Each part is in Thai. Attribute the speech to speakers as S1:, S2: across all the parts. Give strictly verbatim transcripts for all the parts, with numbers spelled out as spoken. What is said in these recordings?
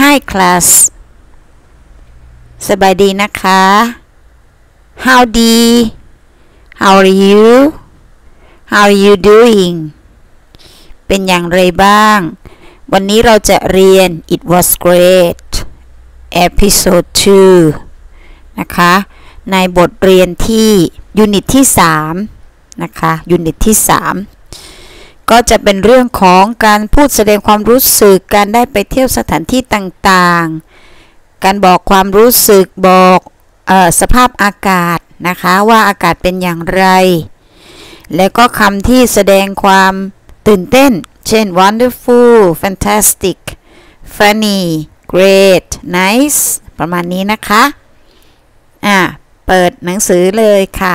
S1: Hi class สบายดีนะคะ Howdy How are you How are you doing เป็นอย่างไรบ้างวันนี้เราจะเรียน It was great episode ทูนะคะในบทเรียนที่ยูนิตที่สามนะคะยูนิตที่สามก็จะเป็นเรื่องของการพูดแสดงความรู้สึกการได้ไปเที่ยวสถานที่ต่างๆการบอกความรู้สึกบอกเอ่อสภาพอากาศนะคะว่าอากาศเป็นอย่างไรแล้วก็คำที่แสดงความตื่นเต้นเช่น wonderful fantastic funny great nice ประมาณนี้นะคะอ่ะเปิดหนังสือเลยค่ะ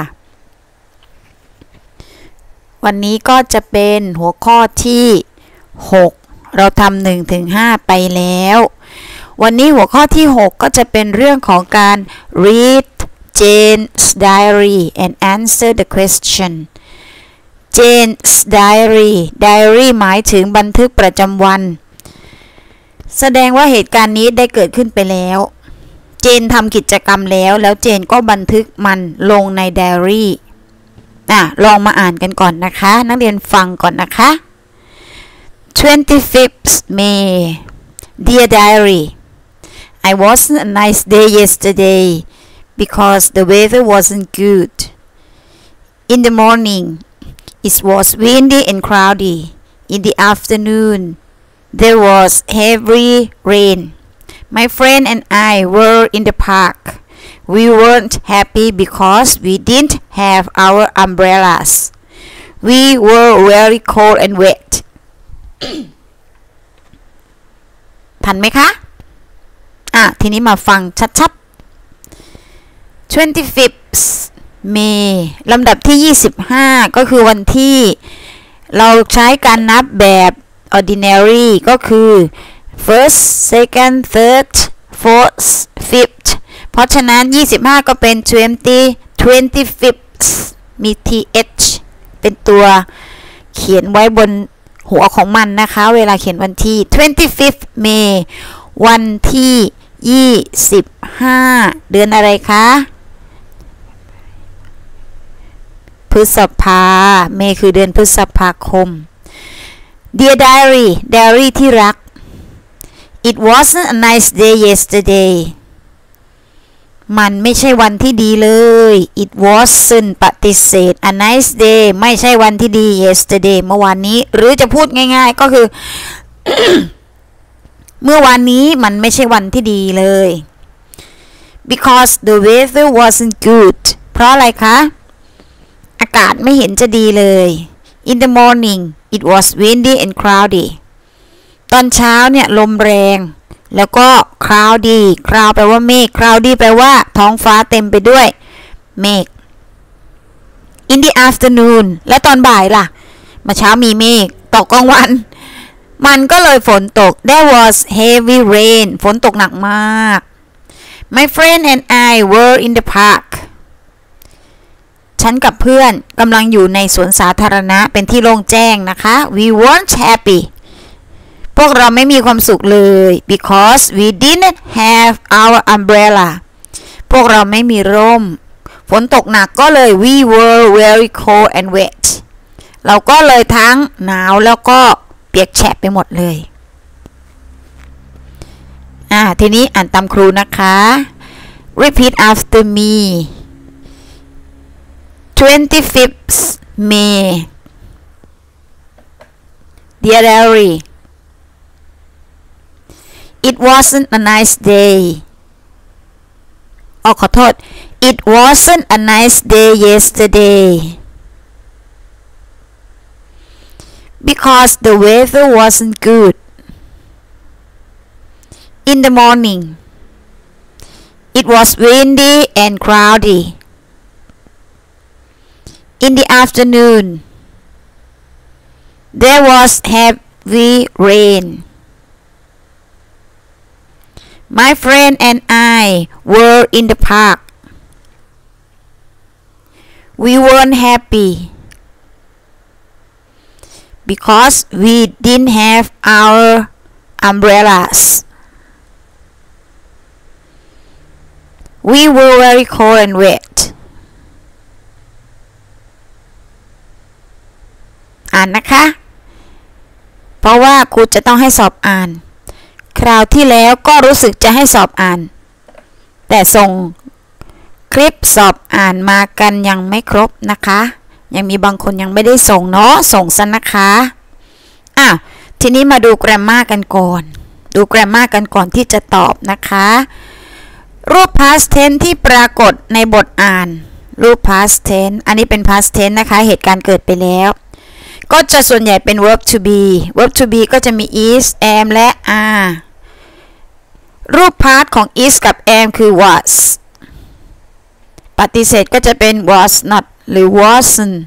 S1: วันนี้ก็จะเป็นหัวข้อที่หกเราทำหนึ่งถึงห้าไปแล้ววันนี้หัวข้อที่หกก็จะเป็นเรื่องของการ read Jane's diary and answer the question Jane's diary diary หมายถึงบันทึกประจำวันแสดงว่าเหตุการณ์นี้ได้เกิดขึ้นไปแล้วเจนทำกิจกรรมแล้วแล้วเจนก็บันทึกมันลงในไดอารี่อ่ะลองมาอ่านกันก่อนนะคะนักเรียนฟังก่อนนะคะ twenty-fifth May Dear Diary I wasn't a nice day yesterday because the weather wasn't good in the morning it was windy and cloudy in the afternoon there was heavy rain my friend and I were in the park we weren't happy because we didn't have our umbrellas we were very cold and wet ทันไหมคะอ่ะทีนี้มาฟังชัดๆ twenty-fifth May ลำดับที่ยี่สิบห้าก็คือวันที่เราใช้การนับแบบ ordinary ก็คือ first second third fourth fifth เพราะฉะนั้นยี่สิบห้าก็เป็น twenty twenty-fifth มี th เป็นตัวเขียนไว้บนหัวของมันนะคะเวลาเขียนวันที่ twenty-fifth May วันที่ยี่สิบห้าเดือนอะไรคะพฤษภาเมษคือเดือนพฤษภาคม Dear Diary Diary ที่รัก It wasn't a nice day yesterday มันไม่ใช่วันที่ดีเลย It wasn't ปฏิเสธ a nice day ไม่ใช่วันที่ดี yesterday เมื่อวานนี้หรือจะพูดง่ายๆก็คือ เมื่อวานนี้มันไม่ใช่วันที่ดีเลย because the weather wasn't good เพราะอะไรคะอากาศไม่เห็นจะดีเลย In the morning it was windy and cloudy ตอนเช้าเนี่ยลมแรงแล้วก็ cloudy cloud แปลว่าเมฆ cloudy แปลว่าท้องฟ้าเต็มไปด้วยเมฆ In the afternoon และตอนบ่ายล่ะเมื่อเช้ามีเมฆตกกลางวันมันก็เลยฝนตก There was heavy rain ฝนตกหนักมาก My friend and I were in the parkฉันกับเพื่อนกำลังอยู่ในสวนสาธารณะเป็นที่โล่งแจ้งนะคะ We weren't happy พวกเราไม่มีความสุขเลย because we didn't have our umbrella พวกเราไม่มีร่มฝนตกหนักก็เลย we were very cold and wet เราก็เลยทั้งหนาวแล้วก็เปียกแฉะไปหมดเลยอ่าทีนี้อ่านตามครูนะคะ repeat after me twenty-fifth May Dear Diary It wasn't a nice day อ๋อขอโทษ It wasn't a nice day yesterday because the weather wasn't good In the morning it was windy and cloudy In the afternoon there was heavy rain My friend and I were in the park We weren't happy because we didn't have our umbrellas we were very cold and wet อ่านนะคะเพราะว่าครูจะต้องให้สอบอ่านคราวที่แล้วก็รู้สึกจะให้สอบอ่านแต่ส่งคลิปสอบอ่านมากันยังไม่ครบนะคะยังมีบางคนยังไม่ได้ส่งเนาะส่งซะนะคะอ่ะทีนี้มาดู grammar กันก่อนดู grammar กันก่อนที่จะตอบนะคะรูป past tense ที่ปรากฏในบทอ่านรูป past tense อันนี้เป็น past tense นะคะเหตุการณ์เกิดไปแล้วก็จะส่วนใหญ่เป็น verb to be verb to be ก็จะมี is am และ are รูป past ของ is กับ am คือ was ปฏิเสธก็จะเป็น was not หรือ wasn't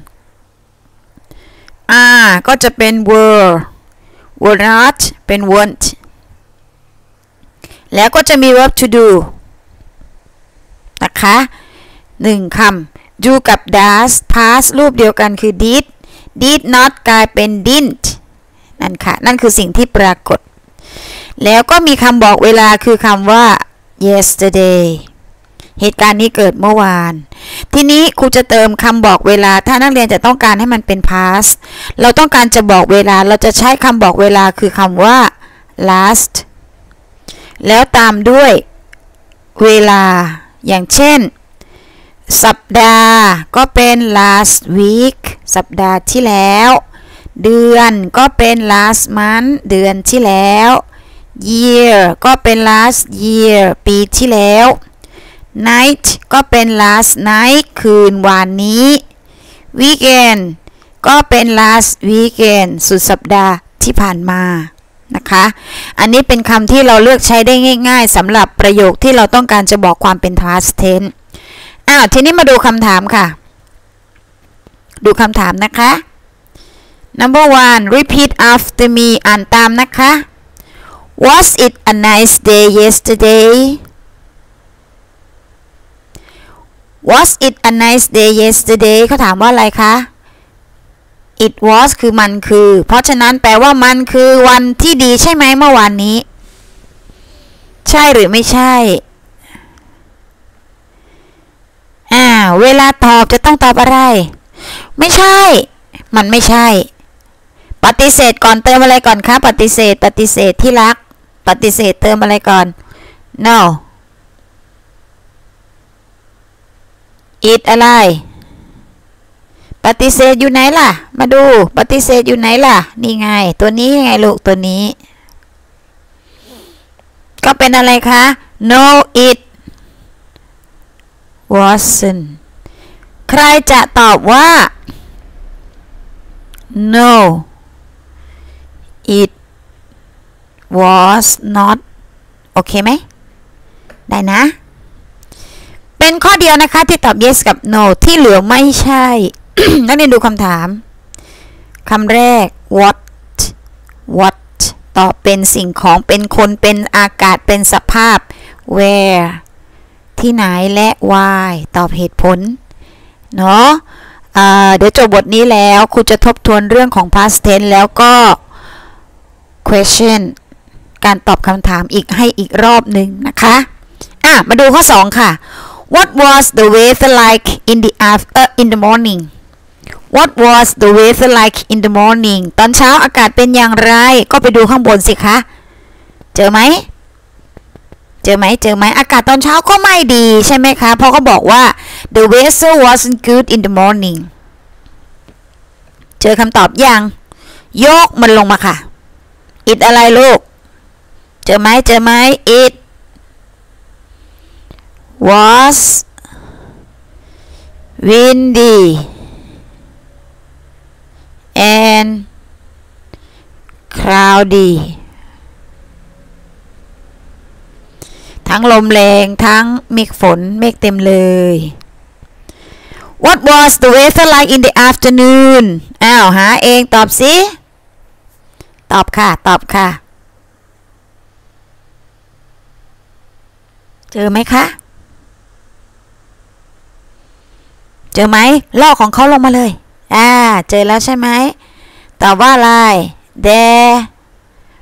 S1: are ก็จะเป็น were were not เป็น weren't แล้วก็จะมี verb to do นะคะหนึ่งคำ do กับ does past รูปเดียวกันคือ did did not กลายเป็น didn't นั่นค่ะนั่นคือสิ่งที่ปรากฏแล้วก็มีคำบอกเวลาคือคำว่า yesterday เหตุการณ์นี้เกิดเมื่อวานทีนี้ครูจะเติมคำบอกเวลาถ้านักเรียนจะต้องการให้มันเป็น past เราต้องการจะบอกเวลาเราจะใช้คำบอกเวลาคือคำว่า last แล้วตามด้วยเวลาอย่างเช่นสัปดาห์ก็เป็น last week สัปดาห์ที่แล้วเดือนก็เป็น last month เดือนที่แล้ว year ก็เป็น last year ปีที่แล้ว night ก็เป็น last night คืนวานนี้ weekend ก็เป็น last weekend สุดสัปดาห์ที่ผ่านมานะคะอันนี้เป็นคำที่เราเลือกใช้ได้ง่ายๆสำหรับประโยคที่เราต้องการจะบอกความเป็น past tense อ้าวทีนี้มาดูคำถามค่ะดูคำถามนะคะ number one repeat after me อ่านตามนะคะ Was it a nice day yesterday Was it a nice day yesterday เขาถามว่าอะไรคะ it was คือมันคือเพราะฉะนั้นแปลว่ามันคือวันที่ดีใช่ไหมเมื่อวานนี้ใช่หรือไม่ใช่อ่าเวลาตอบจะต้องตอบอะไรไม่ใช่มันไม่ใช่ปฏิเสธก่อนเติมอะไรก่อนคะปฏิเสธปฏิเสธที่รักปฏิเสธเติมอะไรก่อน no it อะไรปฏิเสธอยู่ไหนล่ะมาดูปฏิเสธอยู่ไหนล่ะนี่ไงตัวนี้ไงลูกตัวนี้ก็เป็นอะไรคะ no it wasn't ใครจะตอบว่า no it was not โอเคไหมได้นะเป็นข้อเดียวนะคะที่ตอบ yes กับ no ที่เหลือไม่ใช่ นักเรียนดูคำถามคำแรก what what ตอบเป็นสิ่งของเป็นคนเป็นอากาศเป็นสภาพ where ที่ไหนและ why ตอบเหตุผลเนาะเดี๋ยวจบบทนี้แล้วครูจะทบทวนเรื่องของ past tense แล้วก็ question การตอบคำถามอีกให้อีกรอบหนึ่งนะคะอ่ะมาดูข้อสองค่ะ What was the weather like in the after in the morning What was the weather like in the morning ตอนเช้าอากาศเป็นอย่างไรก็ไปดูข้างบนสิคะเจอไหมเจอไหมเจอไหมอากาศตอนเช้าก็ไม่ดีใช่ไหมคะเพราะเขาบอกว่า the weather wasn't good in the morning เจอคำตอบยังยกมันลงมาค่ะ it อะไรลูกเจอไหมเจอไหม it was windy and cloudy ทั้งลมแรงทั้งเมฆฝนเมฆเต็มเลย What was the weather like in the afternoon อ้าวหาเองตอบสิตอบค่ะตอบค่ะเจอไหมคะเจอไหมลอกของเขาลงมาเลยอ่าเจอแล้วใช่ไหมตอบว่าอะไร There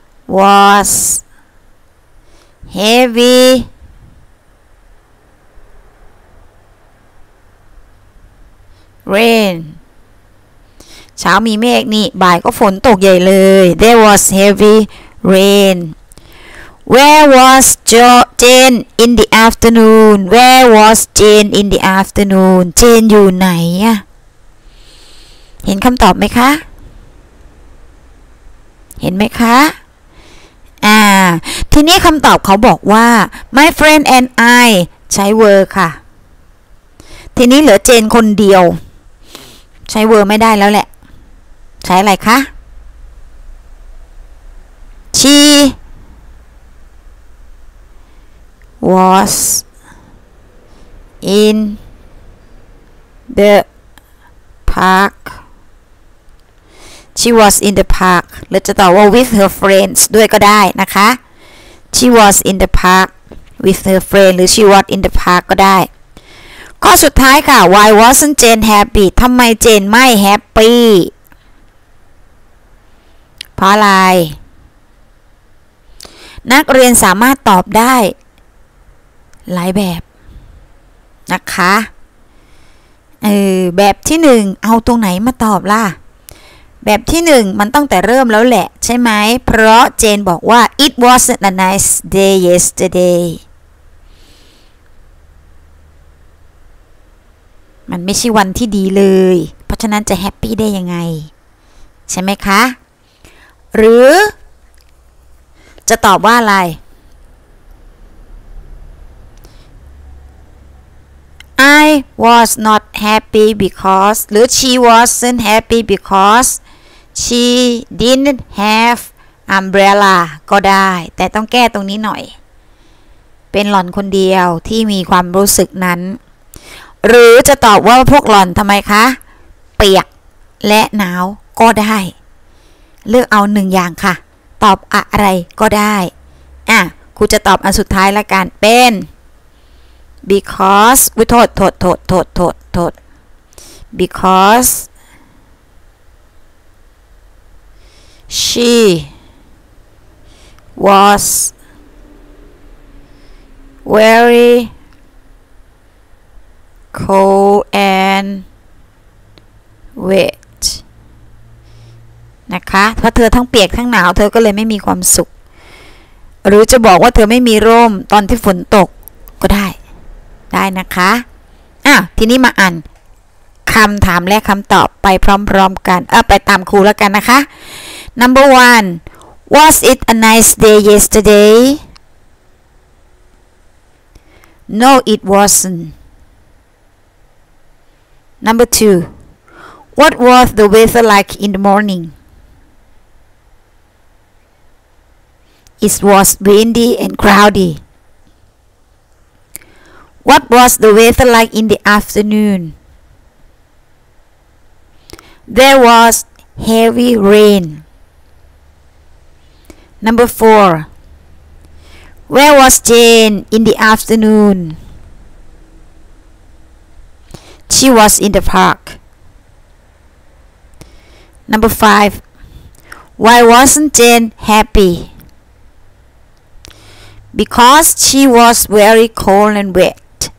S1: was heavy rain เช้ามีเมฆนี่บ่ายก็ฝนตกใหญ่เลย there was heavy rain where was Jane in the afternoon where was Jane in the afternoon Jane อยู่ไหนอะเห็นคำตอบไหมคะเห็นไหมคะอ่าทีนี้คำตอบเขาบอกว่า my friend and I ใช้ were ค่ะทีนี้เหลือเจนคนเดียวใช้ were ไม่ได้แล้วแหละใช้อะไรคะ she was in the park she was in the park หรือจะตอบว่า with her friends ด้วยก็ได้นะคะ she was in the park with her friend หรือ she was in the park ก็ได้ข้อสุดท้ายค่ะ why wasn't Jane happy ทำไมเจนไม่ happy เพราะอะไรนักเรียนสามารถตอบได้หลายแบบนะคะเออแบบที่หนึ่งเอาตรงไหนมาตอบล่ะแบบที่หนึ่งมันตั้งแต่เริ่มแล้วแหละใช่ไหมเพราะเจนบอกว่า it wasn't a nice day yesterday มันไม่ใช่วันที่ดีเลยเพราะฉะนั้นจะแฮปปี้ได้ยังไงใช่ไหมคะหรือจะตอบว่าอะไร I was not happy because หรือ she wasn't happy because she didn't have umbrella ก็ได้แต่ต้องแก้ตรงนี้หน่อยเป็นหล่อนคนเดียวที่มีความรู้สึกนั้นหรือจะตอบว่าพวกหล่อนทำไมคะเปียกและหนาวก็ได้เลือกเอาหนึ่งอย่างค่ะตอบอะไรก็ได้อ่ะครูจะตอบอันสุดท้ายละกันเป็น because วิโทษโทษโทษโทษโทษโทษ because she was very cold and wet นะคะเพราะเธอทั้งเปียกทั้งหนาวเธอก็เลยไม่มีความสุขหรือจะบอกว่าเธอไม่มีร่มตอนที่ฝนตกก็ได้ได้นะคะอ่ะทีนี้มาอ่านคำถามและคำตอบไปพร้อมๆกันเออไปตามครูแล้วกันนะคะ number one was it a nice day yesterday no it wasn't number two what was the weather like in the morning it was windy and cloudy what was the weather like in the afternoon there was heavy rain number four where was Jane in the afternoon she was in the park number five why wasn't Jane happy because she was very cold and wet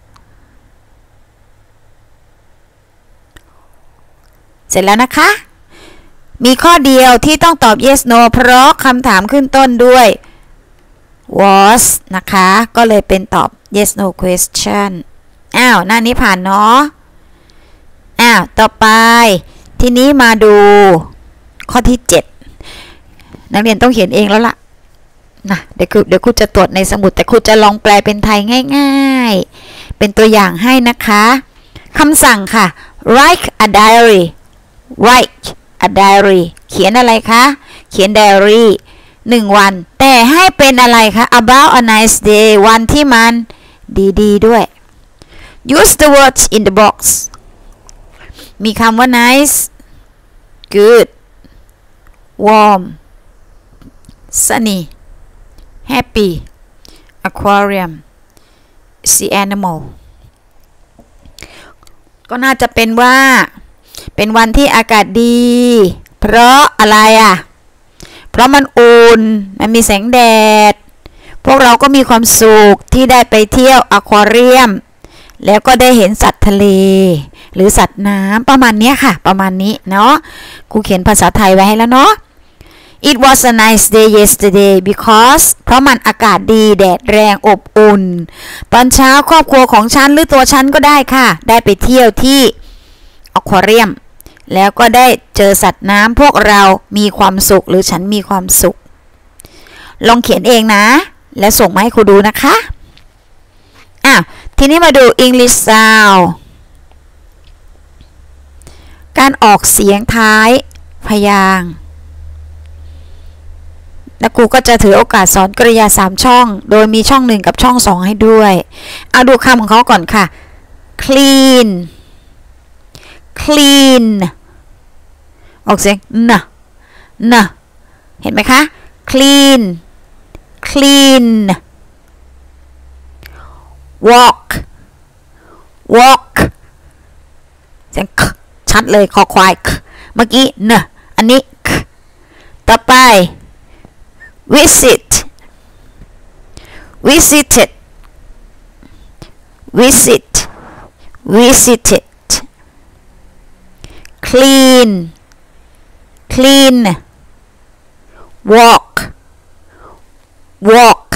S1: เสร็จแล้วนะคะมีข้อเดียวที่ต้องตอบ yes no เพราะคำถามขึ้นต้นด้วย was นะคะก็เลยเป็นตอบ yes no question อ้าวหน้านี้ผ่านเนาะอ้าวต่อไปทีนี้มาดูข้อที่เจ็ดนักเรียนต้องเขียนเองแล้วล่ะนะเดี๋ยวครูเดี๋ยวครูจะตรวจในสมุดแต่ครูจะลองแปลเป็นไทยง่ายๆเป็นตัวอย่างให้นะคะคำสั่งค่ะ write a diary write a diary เขียนอะไรคะเขียน diary หนึ่งวันแต่ให้เป็นอะไรคะ about a nice day วันที่มันดีๆด้วย use the words in the box มีคำว่า nice good warm sunny happy aquarium sea animal ก็น่าจะเป็นว่าเป็นวันที่อากาศดีเพราะอะไรอ่ะเพราะมันอุ่นมันมีแสงแดดพวกเราก็มีความสุขที่ได้ไปเที่ยวอควาเรียมแล้วก็ได้เห็นสัตว์ทะเลหรือสัตว์น้ำประมาณนี้ค่ะประมาณนี้เนาะครูเขียนภาษาไทยไว้ให้แล้วเนาะ It was a nice day yesterday because เพราะมันอากาศดีแดดแรงอบอุ่นตอนเช้าครอบครัวของฉันหรือตัวฉันก็ได้ค่ะได้ไปเที่ยวที่อควาเรียมแล้วก็ได้เจอสัตว์น้ำพวกเรามีความสุขหรือฉันมีความสุขลองเขียนเองนะแล้วส่งมาให้ครูดูนะคะอ่ะทีนี้มาดู English sound การออกเสียงท้ายพยางค์แล้วครูก็จะถือโอกาสสอนกริยาสามช่องโดยมีช่องหนึ่งกับช่องสองให้ด้วยเอาดูคำของเขาก่อนค่ะ clean clean ออกเสียงนะนะเห็นไหมคะ clean clean walk walk เสียงคชัดเลยคอควายเมื่อกี้นะอันนี้ต่อไป visit visited visit visited clean clean walk walk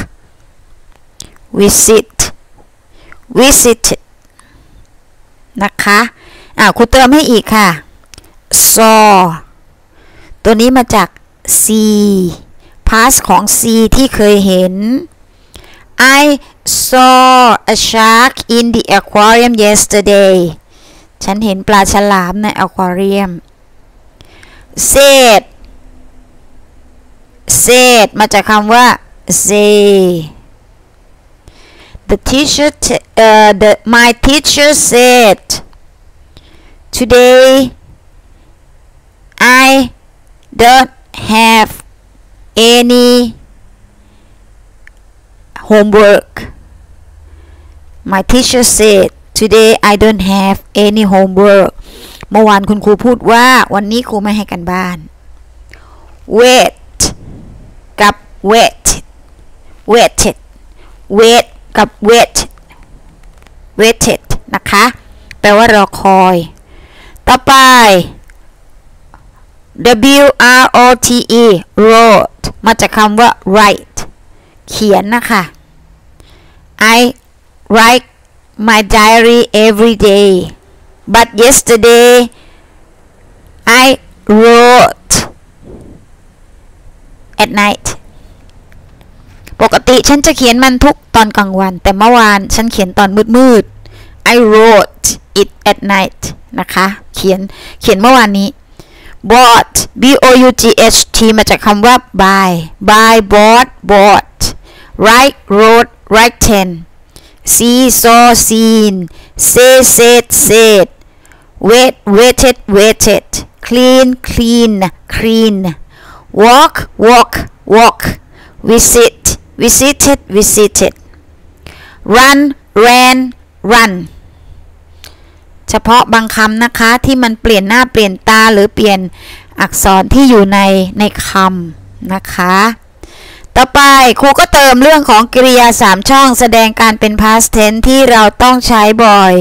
S1: visit visited นะคะอ่าครูเติมให้อีกค่ะ saw ตัวนี้มาจาก see past ของ see ที่เคยเห็น I saw a shark in the aquarium yesterday ฉันเห็นปลาฉลามในอควาเรียม said said มาจากคำว่า say the teacher uh, the my teacher said today I don't have any homework my teacher said today I don't have any homework เมื่อวานคุณครูพูดว่าวันนี้ครูไม่ให้กันบ้าน wait กับ wait waited wait กับ wait waited นะคะแปลว่ารอคอยต่อไป W R O T E wrote มาจากคำว่า write เขียนนะคะ I write my diary every day but yesterday I wrote at night ปกติฉันจะเขียนมันทุกตอนกลางวันแต่เมื่อวานฉันเขียนตอนมืดๆ I wrote it at night นะคะเขียนเขียนเมื่อวานนี้ bought b o u g h t มาจากคำว่า buy buy bought bought write wrote written see saw seen say said said wait waited waited clean clean clean walk walk walk visit visited visited run ran run เฉพาะบางคำนะคะที่มันเปลี่ยนหน้าเปลี่ยนตาหรือเปลี่ยนอักษรที่อยู่ในในคำนะคะต่อไปครูก็เติมเรื่องของกริยาสามช่องแสดงการเป็น past tense ที่เราต้องใช้บ่อย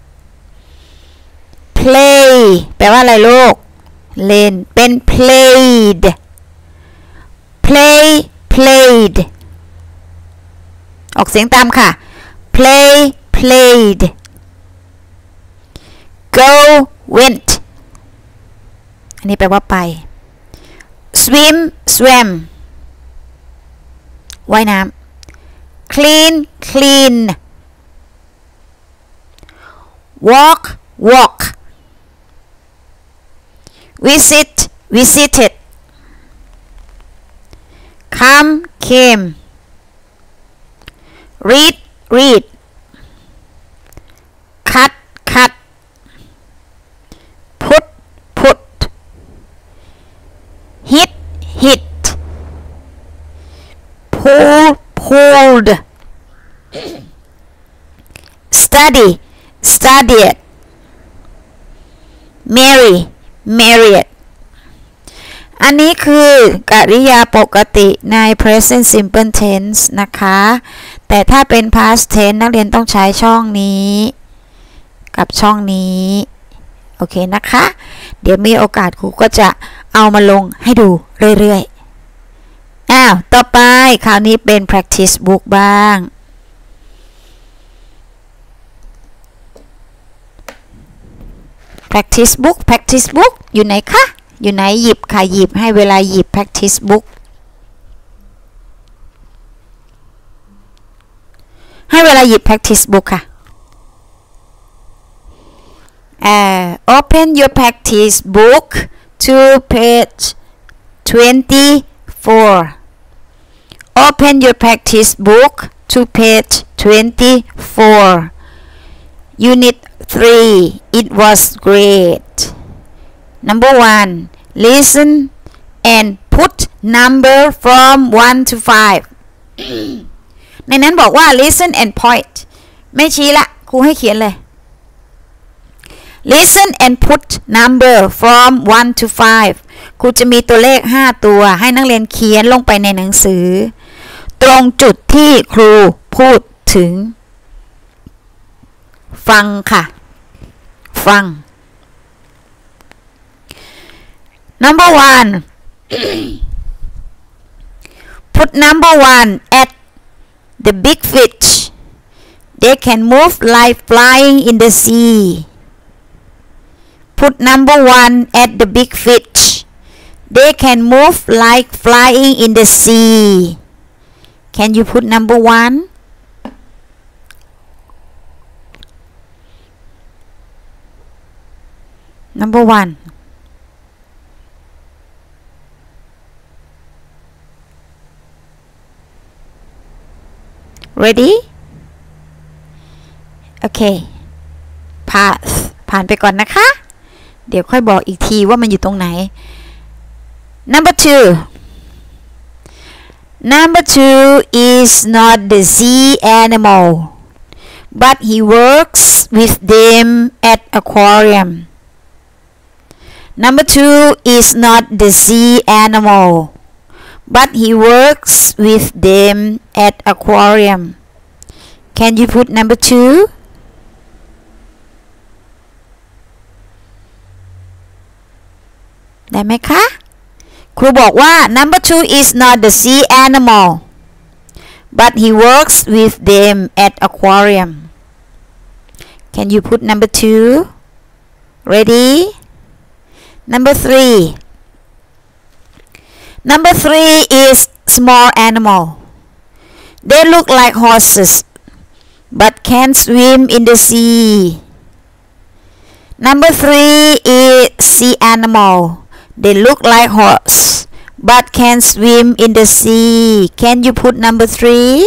S1: play แปลว่าอะไรลูกเล่นเป็น played play played ออกเสียงตามค่ะ play played go went อันนี้แปลว่าไป swim swam ว่ายน้ำ clean clean walk walk visit visited come came read read cut cut put put hit hit pull pulled study studied marry married อันนี้คือกริยาปกติใน present simple tense นะคะแต่ถ้าเป็น past tense นักเรียนต้องใช้ช่องนี้กับช่องนี้โอเคนะคะเดี๋ยวมีโอกาสครูก็จะเอามาลงให้ดูเรื่อยๆอ้าวต่อไปคราวนี้เป็น practice book บ้าง practice book practice book อยู่ไหนคะอยู่ไหนหยิบค่ะหยิบให้เวลาหยิบ practice book ให้เวลาหยิบ practice book ค่ะUh, open your practice book to page twenty-four. Open your practice book to page twenty-four. Unit three. It was great. Number one. Listen and put number from one to five. ในนั้นบอกว่า listen and point ไม่ชี้ละครูให้เขียนเลยListen and put number from one to five ครูจะมีตัวเลขห้าตัวให้นักเรียนเขียนลงไปในหนังสือตรงจุดที่ครูพูดถึงฟังค่ะฟัง Number one Put number one at the big fish They can move like flying in the sea Put number one at the big fish. They can move like flying in the sea. Can you put number one? Number one. Ready? Okay. Pass. ผ่านไปก่อนนะคะเดี๋ยวค่อยบอกอีกทีว่ามันอยู่ตรงไหน Number two Number two is not the sea animal but he works with them at aquarium Number two is not the sea animal but he works with them at aquarium Can you put number two?ได้ไหมคะครูบอกว่า number two is not the sea animal but he works with them at aquarium Can you put number two ready number three number three is small animal they look like horses but can't swim in the sea number three is sea animal They look like horse, but can swim in the sea. Can you put number three?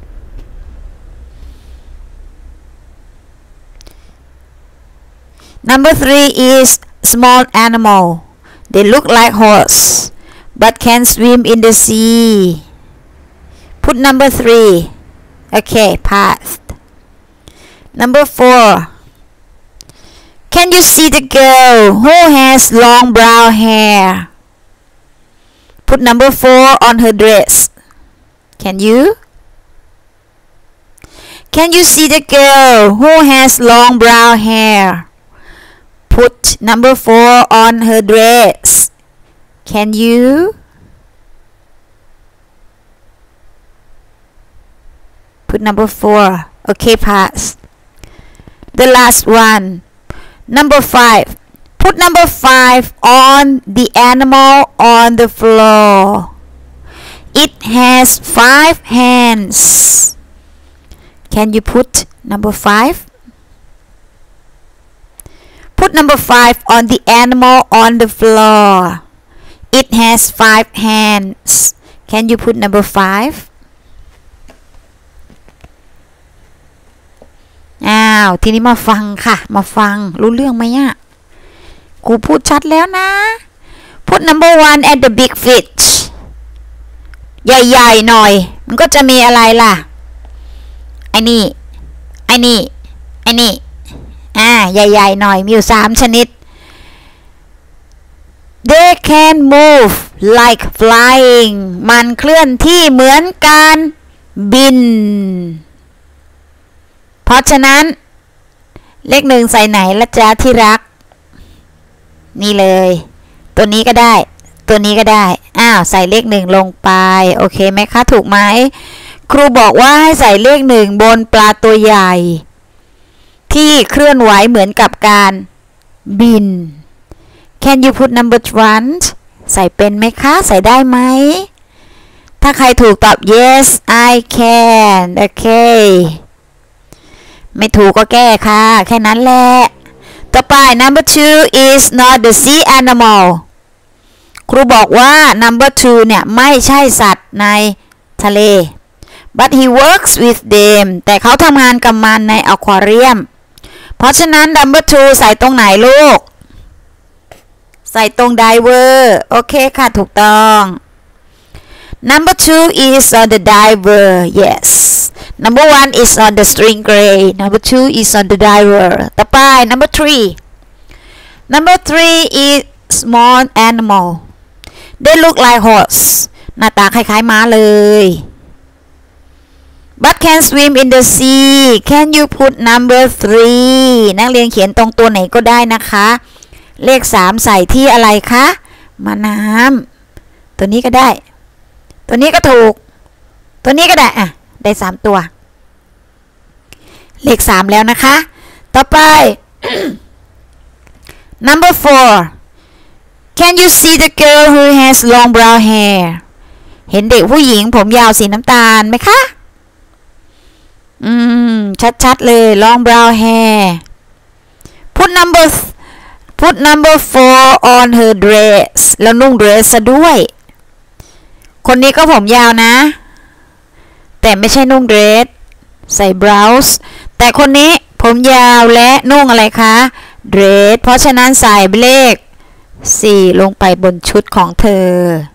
S1: Number three is small animal. They look like horse, but can swim in the sea. Put number three. Okay, passed. Number four.Can you see the girl who has long brown hair? Put number four on her dress. Can you? Can you see the girl who has long brown hair? Put number four on her dress. Can you? Put number four. Okay, pass. The last one.Number five. Put number five on the animal on the floor. It has five hands. Can you put number five? Put number five on the animal on the floor. It has five hands. Can you put number five?อ้าวทีนี้มาฟังค่ะมาฟังรู้เรื่องไหมอ่ะครูพูดชัดแล้วนะ Put number one at the big fish ใหญ่ๆหน่อยมันก็จะมีอะไรล่ะไอ้นี่ไอ้นี่ไอ้นี่อ่าใหญ่ๆหน่อยมีอยู่สามชนิด They can move like flying มันเคลื่อนที่เหมือนการบินเพราะฉะนั้นเลขหนึ่งใส่ไหนละจ๊ะที่รักนี่เลยตัวนี้ก็ได้ตัวนี้ก็ได้อ้าวใส่เลขหนึ่งลงไปโอเคไหมคะถูกไหมครูบอกว่าให้ใส่เลขหนึ่งบนปลาตัวใหญ่ที่เคลื่อนไหวเหมือนกับการบิน Can you put number one ใส่เป็นไหมคะใส่ได้ไหมถ้าใครถูกตอบ yes I can โอเคไม่ถูกก็แก้ค่ะแค่นั้นแหละต่อไป number two is not the sea animal ครูบอกว่า number two เนี่ยไม่ใช่สัตว์ในทะเล but he works with them แต่เขาทำงานกับมันในอควาเรียมเพราะฉะนั้น number two ใส่ตรงไหนลูกใส่ตรง diver โอเคค่ะถูกต้อง number two is on the diver yes number one is on the stingray number two is on the diver ต่อไป number three number three is small animal they look like horse หน้าตาคล้ายๆม้าเลย but can swim in the sea can you put number three นักเรียนเขียนตรงตัวไหนก็ได้นะคะเลขสามใส่ที่อะไรคะมาน้ำตัวนี้ก็ได้ตัวนี้ก็ถูกตัวนี้ก็ได้อ่ะได้สามตัวเลขสามแล้วนะคะต่อไป number four can you see the girl who has long brown hair เห็นเด็กผู้หญิงผมยาวสีน้ำตาลไหมคะอืมชัดๆเลย long brown hair put number put number four on her dress แล้วนุ่ง dress ซะด้วยคนนี้ก็ผมยาวนะแต่ไม่ใช่นุ่ง dress ใส่ blouse แต่คนนี้ผมยาวและนุ่งอะไรคะ dress เพราะฉะนั้นใส่เลขสี่ลงไปบนชุดของเธอ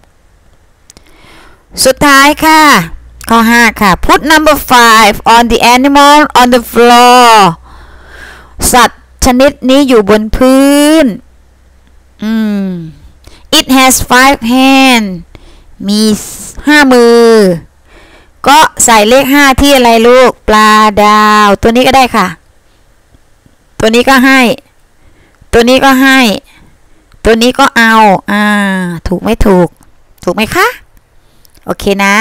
S1: สุดท้ายค่ะข้อห้าค่ะ put number five on the animal on the floor สัตว์ชนิดนี้อยู่บนพื้นอืม it has five hands มีห้ามือก็ใส่เลขห้าที่อะไรลูกปลาดาวตัวนี้ก็ได้ค่ะตัวนี้ก็ให้ตัวนี้ก็ให้ตัวนี้ก็เอาอ่าถูกไม่ถูกถูกไหมคะโอเคนะ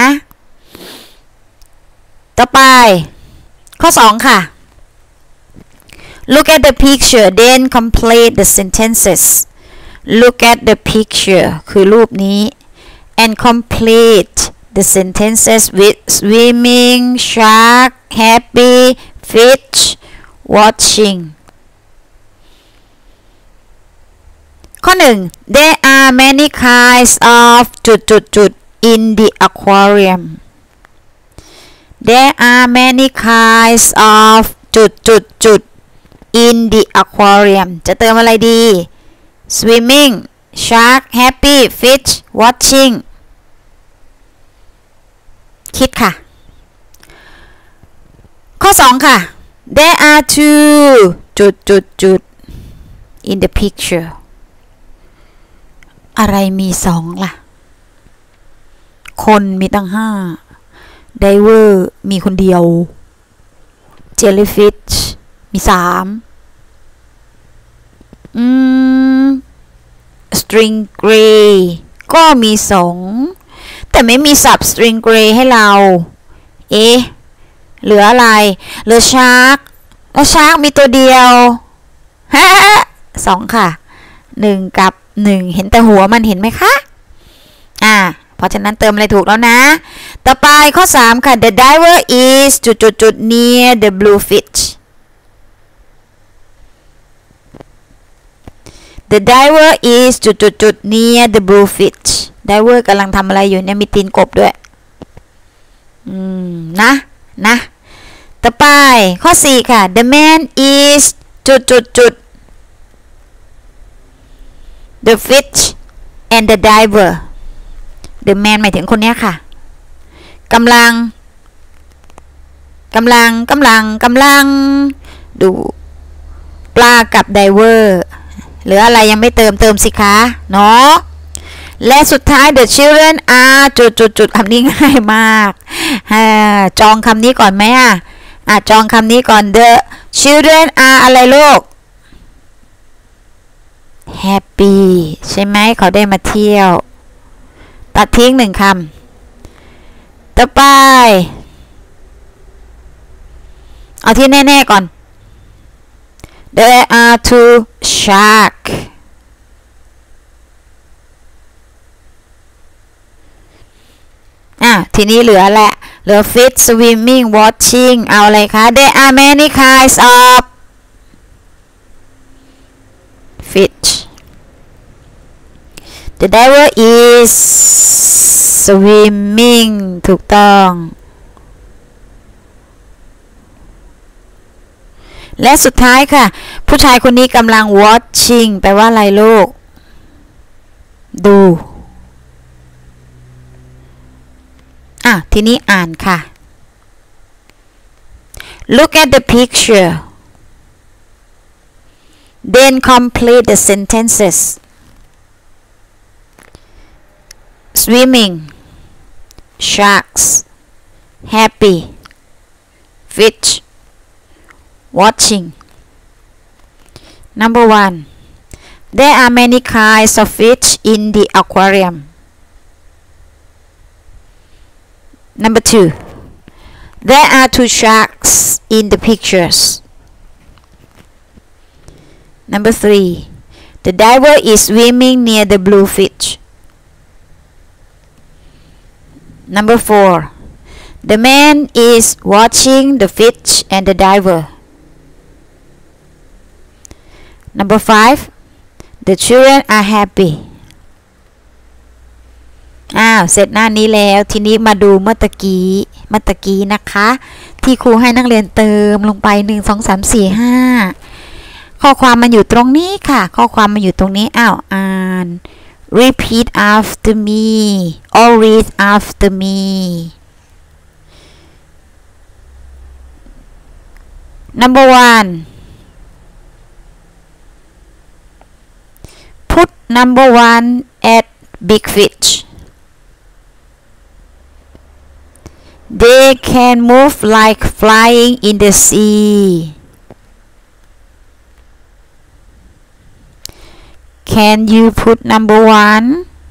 S1: ต่อไปข้อสองค่ะ look at the picture then complete the sentences look at the picture คือรูปนี้ and complete the sentences with swimming shark happy fish watching ข้อหนึ่ง there are many kinds of จุดจุดจุด in the aquarium there are many kinds of จุดจุดจุด in the aquarium จะเติมอะไรดี swimming shark happy fish watching คิดค่ะข้อสองค่ะ there are two จุดจุดจุด in the picture อะไรมีสองล่ะคนมีตั้งห้า diver มีคนเดียว jellyfish มีสามอืม stingray ก็มีสองแต่ไม่มีสับ stingray ให้เราเอ๊ะเหลืออะไรเหลือ shark แล้ว shark มีตัวเดียวฮะสองค่ะหนึ่งกับหนึ่งเห็นแต่หัวมันเห็นไหมคะอ่าเพราะฉะนั้นเติมอะไรถูกแล้วนะต่อไปข้อสามค่ะ the diver is จุดจุดจุด near the blue fish the diver is จุดจุดจุด near the blue fish diver กำลังทำอะไรอยู่เนี่ยมีตีนกบด้วยอืมนะนะต่อไปข้อสี่ค่ะ the man is จุดจุดจุด the fish and the diver the man หมายถึงคนนี้ค่ะกำลังกำลังกำลังกำลังดูปลากับ diver หรืออะไรยังไม่เติมเติมสิคะเนาะและสุดท้าย the children are จุดจุดจุดคำนี้ง่ายมากจองคำนี้ก่อนไหมอ่ะอ่ะจองคำนี้ก่อน the children are อะไรลูก happy ใช่ไหมเขาได้มาเที่ยวตัดทิ้งหนึ่งคำต่อไปเอาที่แน่ๆก่อน There are two sharks อ่ะทีนี้เหลือแหละเหลือ fish swimming watching เอาอะไรคะ There are many kinds of fish The diver is swimming ถูกต้องและสุดท้ายค่ะผู้ชายคนนี้กำลัง watching แปลว่าอะไรลูกดูอ่ะทีนี้อ่านค่ะ Look at the picture then complete the sentences swimming sharks happy fish watching number one there are many kinds of fish in the aquarium number two there are two sharks in the pictures number three the diver is swimming near the blue fish number four the man is watching the fish and the diver number five the children are happy อ้าวเสร็จหน้านี้แล้วทีนี้มาดูเมื่อตะกี้เมื่อตะกี้นะคะที่ครูให้นักเรียนเติมลงไปหนึ่ง สอง สาม สี่ ห้าข้อความมันอยู่ตรงนี้ค่ะข้อความมันอยู่ตรงนี้อ้าวอ่าน repeat after me or read after me number one put number one at big fish they can move like flying in the sea can you put number one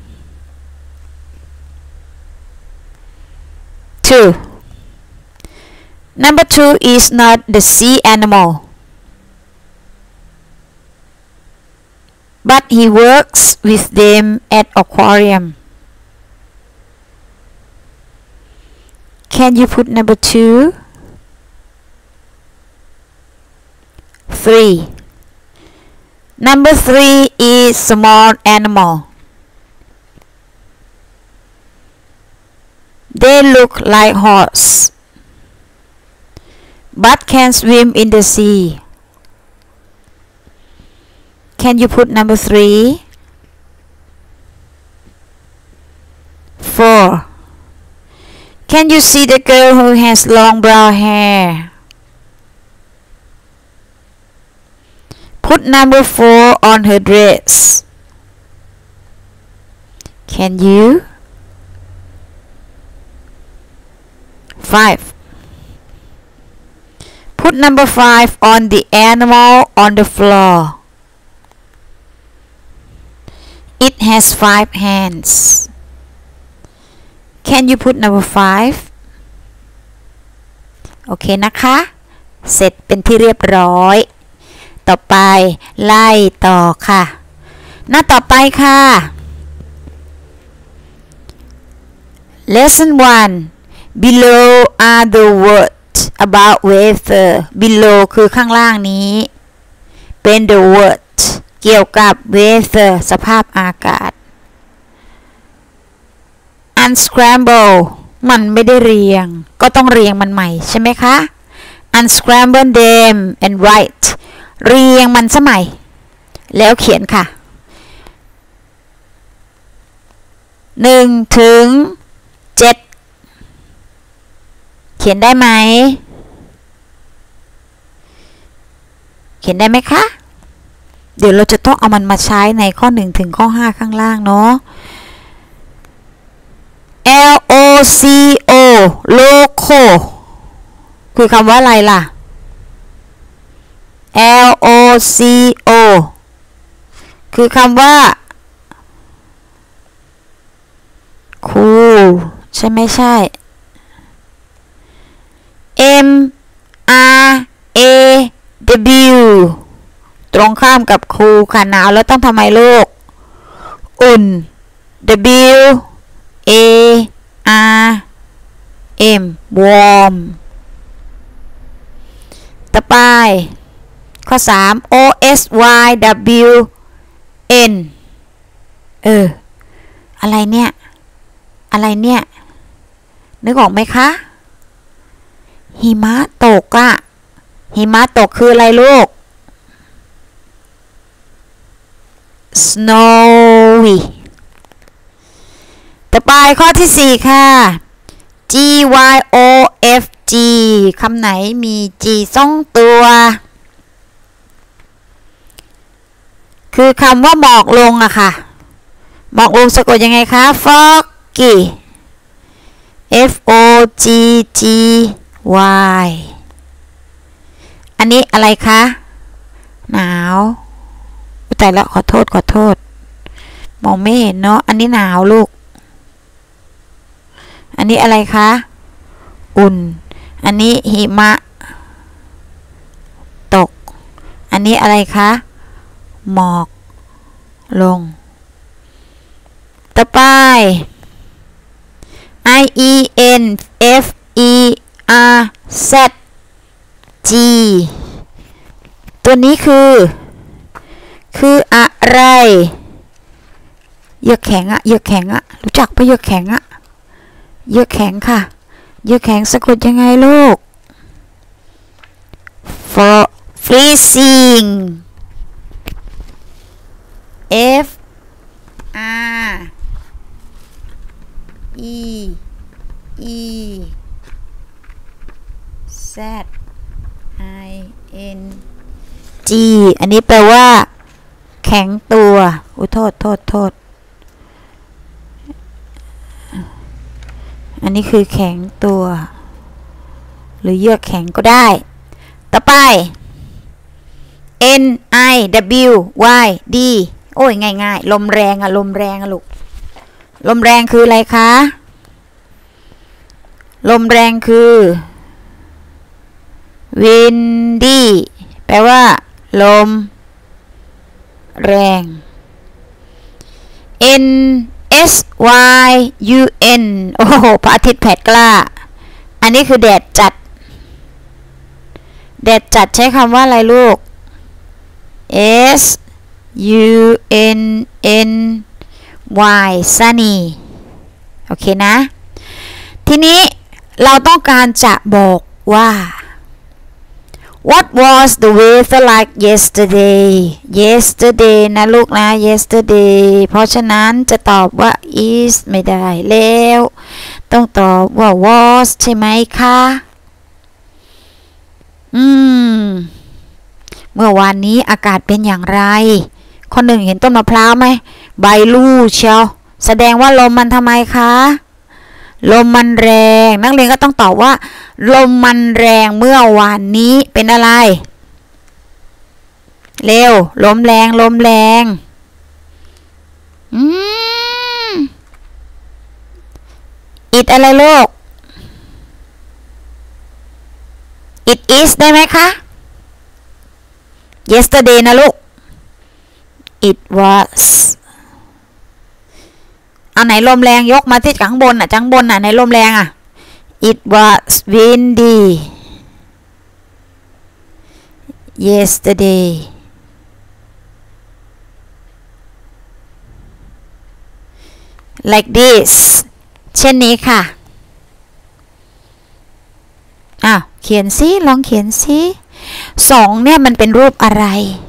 S1: two number two is not the sea animal but he works with them at aquarium can you put number two three number three is small animal they look like horse but can swim in the sea can you put number three four can you see the girl who has long brown hair put number four on her dress can you five put number five on the animal on the floor it has five hands can you put number five โอเคนะคะเสร็จเป็นที่เรียบร้อยต่อไปไล่ต่อค่ะหน้าต่อไปค่ะ lesson one below are the words about weather below คือข้างล่างนี้เป็น the words เกี่ยวกับ weather สภาพอากาศ unscramble มันไม่ได้เรียงก็ต้องเรียงมันใหม่ใช่ไหมคะ unscramble them and write เรียงมันซะใหม่แล้วเขียนค่ะหนึ่งถึงเจ็ดเขียนได้ไหมเขียนได้ไหมคะเดี๋ยวเราจะต้องเอามันมาใช้ในข้อหนึ่งถึงข้อห้าข้างล่างเนาะ L O C O loco คือคำว่าอะไรล่ะ L O C O คือคำว่า cool ใช่ไม่ใช่ M R A W ตรงข้ามกับ cool ค่ะหนาวแล้วต้องทำไมลูกอุ่น W A R M warm ต่อไปข้อสาม O S Y W N เอออะไรเนี่ยอะไรเนี่ยนึกออกไหมคะหิมะตกอะหิมะตกคืออะไรลูก snowy ต่อไปข้อที่สี่ค่ะ G Y O F G คำไหนมี G สองตัวคือคำว่าหมอกลงอะค่ะหมอกลงสะกดยังไงคะ foggy F O G G Y อันนี้อะไรคะหนาวแต่แล้วขอโทษขอโทษมองไม่เห็นเนาะอันนี้หนาวลูกอันนี้อะไรคะอุ่นอันนี้หิมะตกอันนี้อะไรคะหมอกลงต่อไป I E N F E R Z G ตัวนี้คือคืออะไรเยือกแข็งอะเยือกแข็งอะรู้จักปะเยือกแข็งอะเยือกแข็งค่ะเยือกแข็งสะกดยังไงลูก for freezing F R E E Z I N G อันนี้แปลว่าแข็งตัวอุ้ยโทษโทษโทษอันนี้คือแข็งตัวหรือเยือกแข็งก็ได้ต่อไป N I W Y D โอ้ยง่ายๆลมแรงอะลมแรงอะลูกลมแรงคืออะไรคะลมแรงคือ windy แปลว่าลมแรง N S Y U N โอ้โหพระอาทิตย์แผดกล้าอันนี้คือแดดจัดแดดจัดใช้คำว่าอะไรลูก S U N N Y sunny โอเคนะทีนี้เราต้องการจะบอกว่า What was the weather like yesterday yesterday นะลูกนะ yesterday เพราะฉะนั้นจะตอบว่า is ไม่ได้แล้วต้องตอบว่า was ใช่ไหมคะอืมเมื่อวานนี้อากาศเป็นอย่างไรคนหนึ่งเห็นต้นมะพร้าวไหมใบลู่เชียวแสดงว่าลมมันทำไมคะลมมันแรงนักเรียนก็ต้องตอบว่าลมมันแรงเมื่อวานนี้เป็นอะไรเร็วลมแรงลมแรงอืม it อะไรลูก it is ได้ไหมคะ yesterday นะลูก it was เอาไหนลมแรงยกมาที่ข้างบนอ่ะข้างบนอ่ะไหนลมแรงอ่ะ it was windy yesterday like this เช่นนี้ค่ะอ้าวเขียนซิลองเขียนซิสองเนี่ยมันเป็นรูปอะไร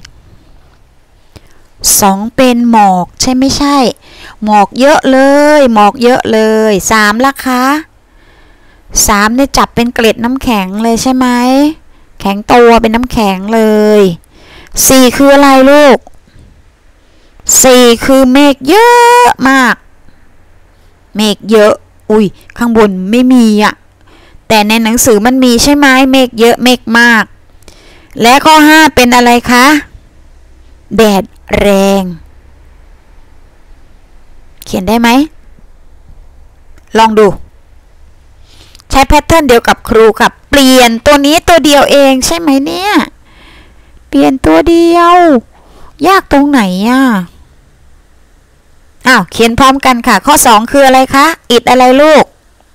S1: สองเป็นหมอกใช่ไม่ใช่หมอกเยอะเลยหมอกเยอะเลยสามล่ะคะสามเนี่ยจับเป็นเกล็ดน้ำแข็งเลยใช่ไหมแข็งตัวเป็นน้ำแข็งเลยสี่คืออะไรลูกสี่คือเมฆเยอะมากเมฆเยอะอุ้ยข้างบนไม่มีอ่ะแต่ในหนังสือมันมีใช่ไหมเมฆเยอะเมฆมากและข้อห้าเป็นอะไรคะแดดแรงขียนได้ไหมลองดูใช้แพทเทิร์นเดียวกับครูค่ะเปลี่ยนตัวนี้ตัวเดียวเองใช่ไหมเนี่ยเปลี่ยนตัวเดียวยากตรงไหนอ่ะอ้าวเขียนพร้อมกันค่ะข้อสองคืออะไรคะ it อะไรลูก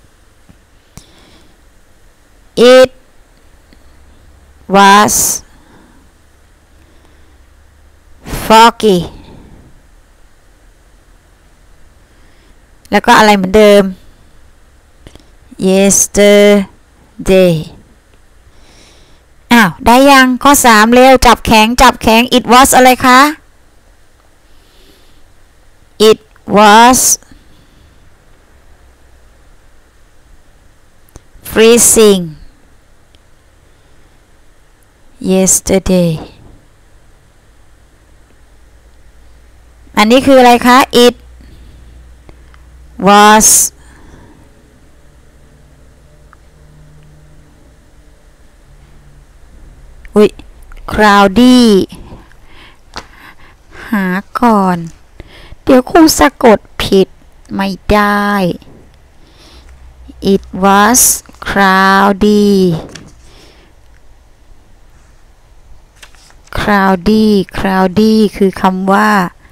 S1: it was foggy แล้วก็อะไรเหมือนเดิม yesterday อ้าวได้ยังข้อสามเร็วจับแข็งจับแข็ง it was อะไรคะ it was freezing yesterday อันนี้คืออะไรคะ it wasอุ๊ย cloudy หาก่อนเดี๋ยวครูสะกดผิดไม่ได้ it was cloudy cloudy cloudy คือคำว่า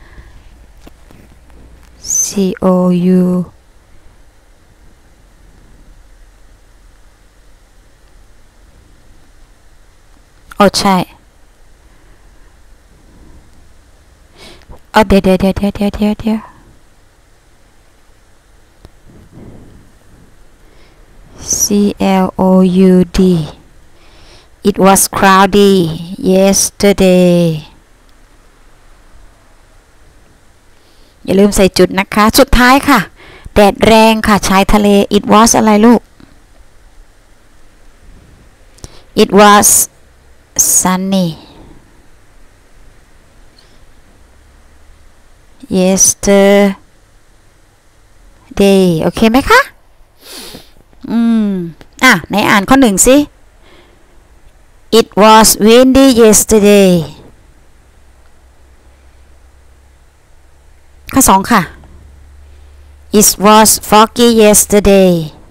S1: c o u โอ้ใช่เอาเดี๋ยวเดี๋ยวเดี๋ยวเดี๋ยวเดี๋ยวเดี๋ยวเดี๋ยว C L O U D It was cloudy yesterday อย่าลืมใส่จุดนะคะสุดท้ายค่ะแดดแรงค่ะชายทะเล It was อะไรลูก It was sunny yesterday โอเคไหมคะอืมอ่ะไหนอ่านข้อหนึ่งสิ It was windy yesterday ข้อสองค่ะ It was foggy yesterday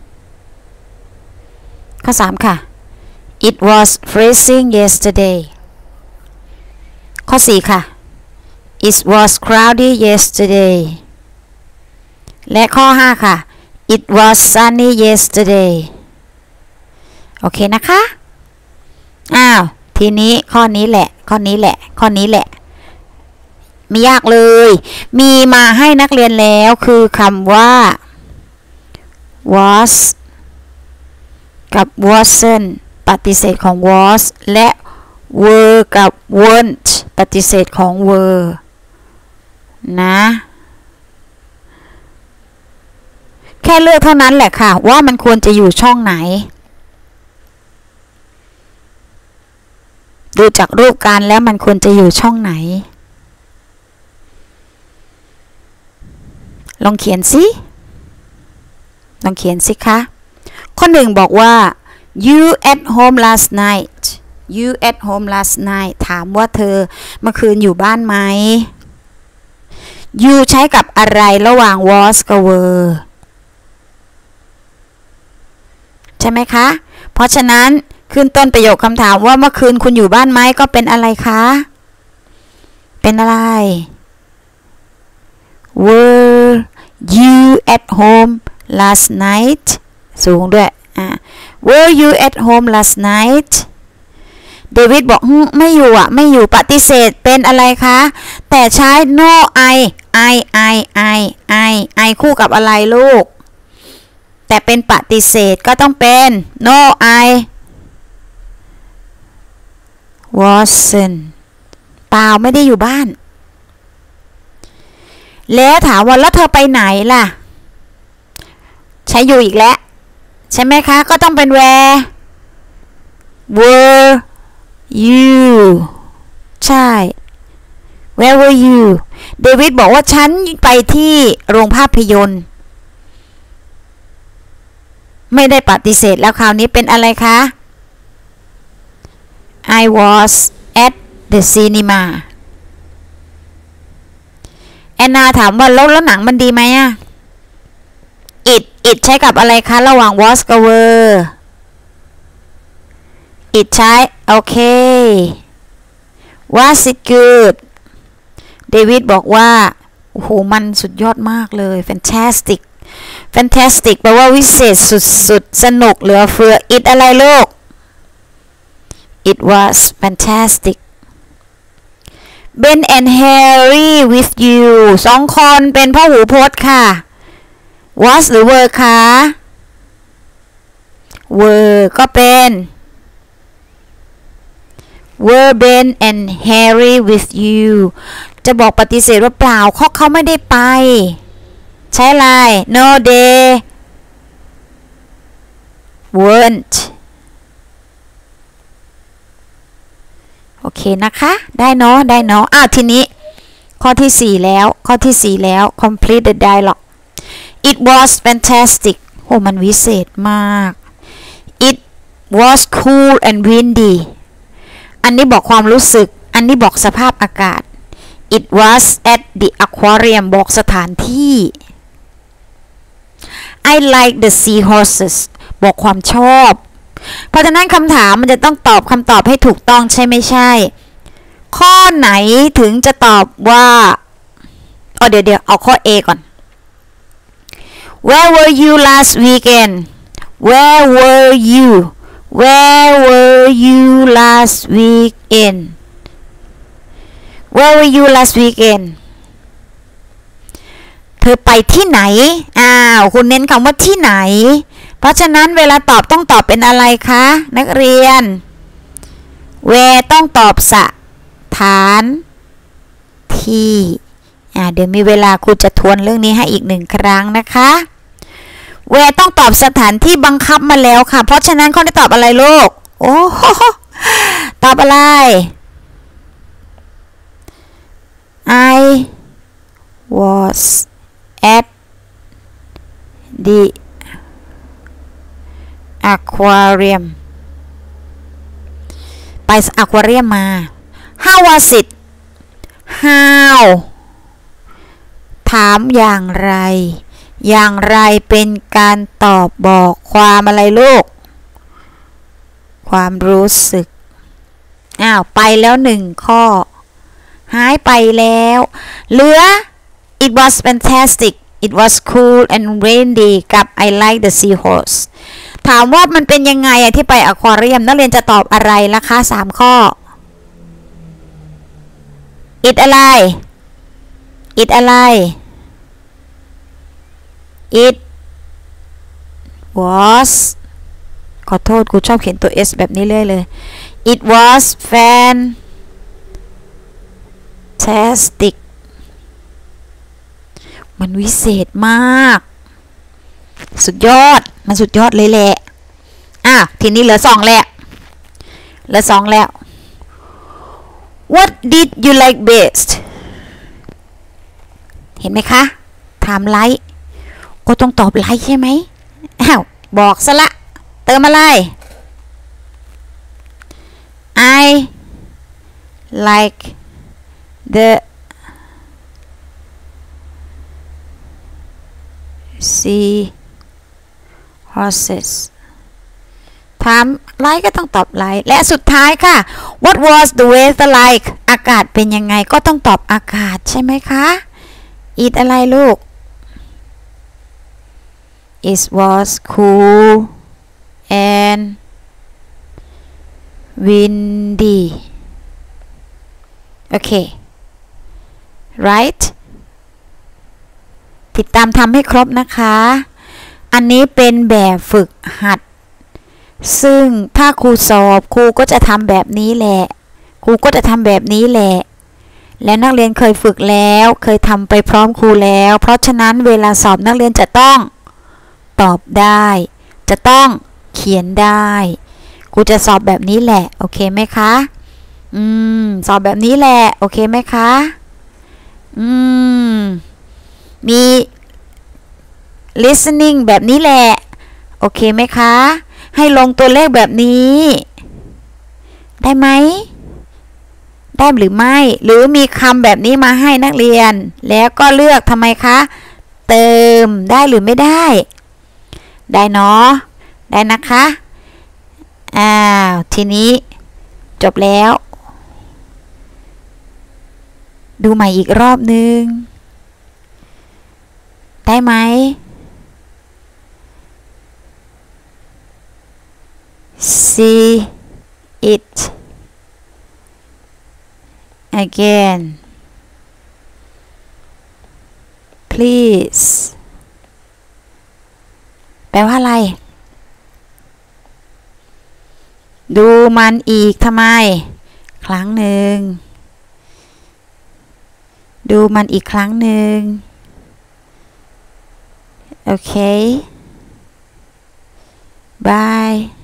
S1: ข้อสามค่ะ It was freezing yesterday ข้อสี่ค่ะ It was cloudy yesterday และข้อห้าค่ะ It was sunny yesterday โอเคนะคะอ้าวทีนี้ข้อนี้แหละข้อนี้แหละข้อนี้แหละไม่ยากเลยมีมาให้นักเรียนแล้วคือคำว่า was กับ wasn't ปฏิเสธของ was และ were กับ weren't ปฏิเสธของ were นะแค่เลือกเท่านั้นแหละค่ะว่ามันควรจะอยู่ช่องไหนดูจากรูปการแล้วมันควรจะอยู่ช่องไหนลองเขียนสิลองเขียนสิคะข้อหนึ่งบอกว่า you at home last night you at home last night ถามว่าเธอเมื่อคืนอยู่บ้านไหม you ใช้กับอะไรระหว่าง was กับ were ใช่ไหมคะเพราะฉะนั้นขึ้นต้นประโยคคำถามว่าเมื่อคืนคุณอยู่บ้านไหมก็เป็นอะไรคะเป็นอะไร were you at home last night สูงด้วยอ่ะ were you at home last night เดวิดบอกไม่อยู่อ่ะไม่อยู่ปฏิเสธเป็นอะไรคะแต่ใช้ no I I I I I I คู่กับอะไรลูกแต่เป็นปฏิเสธก็ต้องเป็น no I wasn't เปล่าไม่ได้อยู่บ้านแล้วถามว่าแล้วเธอไปไหนล่ะใช้อยู่อีกแล้วใช่ไหมคะก็ต้องเป็น where were you ใช่ where were you เดวิดบอกว่าฉันไปที่โรงภาพยนตร์ไม่ได้ปฏิเสธแล้วคราวนี้เป็นอะไรคะ I was at the cinema อนนาถามว่าแล้วแล้วหนังมันดีไหมอะ it it ใช้กับอะไรคะระหว่าง was กับ were it ใช้โอเค was it good เดวิดบอกว่าโอ้โหมันสุดยอดมากเลย fantastic fantastic แปลว่าวิเศษสุดๆสนุกเหลือเฟือ it อะไรลูก it was fantastic Ben and Harry with you สองคนเป็นพ่อหูพจน์ค่ะ was หรือ were คะ were ก็เป็น were Ben and Harry with you จะบอกปฏิเสธว่าเปล่าเขาเขาไม่ได้ไปใช่ไร no they weren't โอเคนะคะได้เนาะได้เนาะอ้าวทีนี้ข้อที่สี่แล้วข้อที่สี่แล้ว complete the dialogue it was fantastic โหมันวิเศษมาก it was cool and windy อันนี้บอกความรู้สึกอันนี้บอกสภาพอากาศ it was at the aquarium บอกสถานที่ I like the seahorses บอกความชอบเพราะฉะนั้นคำถามมันจะต้องตอบคำตอบให้ถูกต้องใช่ไม่ใช่ข้อไหนถึงจะตอบว่าอ๋อเดี๋ยวเดี๋ยวเอาข้อ A ก่อน Where were you last weekend Where were you Where were you last weekend Where were you last weekend เธอไปที่ไหนอ้าวคุณเน้นคำว่าที่ไหนเพราะฉะนั้นเวลาตอบต้องตอบเป็นอะไรคะนักเรียน where ต้องตอบสถานที่อ่าเดี๋ยวมีเวลาครูจะทวนเรื่องนี้ให้อีกหนึ่งครั้งนะคะ where ต้องตอบสถานที่บังคับมาแล้วค่ะเพราะฉะนั้นเขาได้ตอบอะไรลูกโอ้โหตอบอะไร I was at the aquarium ไปอควาเรียมมา how was it how ถามอย่างไรอย่างไรเป็นการตอบบอกความอะไรลูกความรู้สึกอ้าวไปแล้วหนึ่งข้อหายไปแล้วเหลือ it was fantastic it was cool and windy กับ I like the seahorse ถามว่ามันเป็นยังไงอะที่ไปอควาเรียมนักเรียนจะตอบอะไรล่ะคะสามข้อ it อะไร it อะไร it was ขอโทษกูชอบเขียนตัว s แบบนี้เลยเลย it was fantastic มันวิเศษมากสุดยอดมันสุดยอดเลยแหละอ่ะทีนี้เหลือสองแล้วเหลือสองแล้ว What did you like best เห็นไหมคะถามไลค์ก็ต้องตอบไลค์ใช่ไหมอ้าวบอกซะละเติมอะไร I like the sea horses ถามไลค์ก็ต้องตอบไลค์และสุดท้ายค่ะ What was the weather like อากาศเป็นยังไงก็ต้องตอบอากาศใช่ไหมคะ it อะไรลูก it was cool and windy โอเค right ติดตามทำให้ครบนะคะอันนี้เป็นแบบฝึกหัดซึ่งถ้าครูสอบครูก็จะทำแบบนี้แหละครูก็จะทำแบบนี้แหละและนักเรียนเคยฝึกแล้วเคยทำไปพร้อมครูแล้วเพราะฉะนั้นเวลาสอบนักเรียนจะต้องตอบได้จะต้องเขียนได้ครูจะสอบแบบนี้แหละโอเคไหมคะอืมสอบแบบนี้แหละโอเคไหมคะอืมมี listening แบบนี้แหละโอเคไหมคะให้ลงตัวเลขแบบนี้ได้ไหมได้ต้มหรือไม่หรือมีคำแบบนี้มาให้นักเรียนแล้วก็เลือกทำไมคะเติมได้หรือไม่ได้ได้เนาะได้นะคะอ้าวทีนี้จบแล้วดูใหม่อีกรอบนึงได้ไหม see it again please แปลว่าอะไรดูมันอีกทำไมครั้งหนึ่งดูมันอีกครั้งหนึ่งโอเคบาย